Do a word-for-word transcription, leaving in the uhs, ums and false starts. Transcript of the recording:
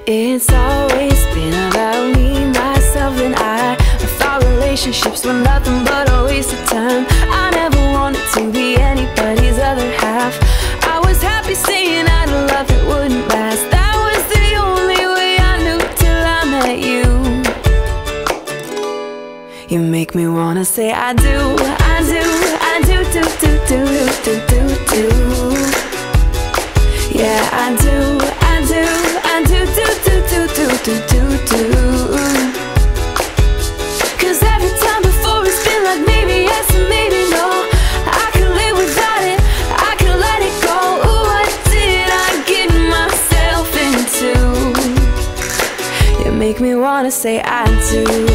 It's always been about me, myself and I. I thought relationships were nothing but a waste of time. I never wanted to be anybody's other half. I was happy saying I'd love that wouldn't last. That was the only way I knew till I met you. You make me wanna say I do, I do, I do, do, do, do, do, do, do. Yeah, I do, I do, I do, do, do, do, do, do, do, do. Cause every time before it's been like maybe yes and maybe no. I could live without it, I could let it go. Ooh, what did I get myself into? You make me wanna say I do.